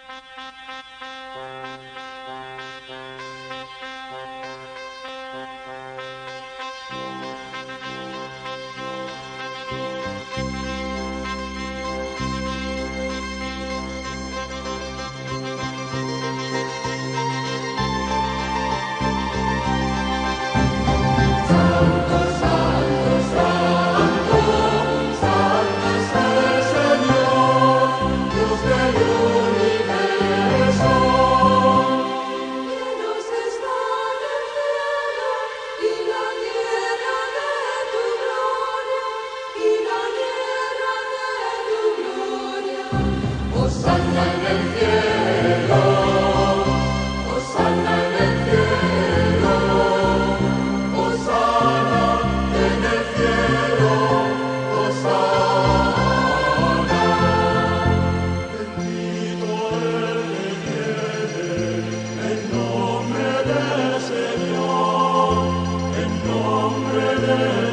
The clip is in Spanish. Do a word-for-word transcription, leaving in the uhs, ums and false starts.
Hosana en el cielo, Hosana en el cielo, Hosana en el cielo, Hosana. Bendito el que viene en nombre del Señor, en nombre de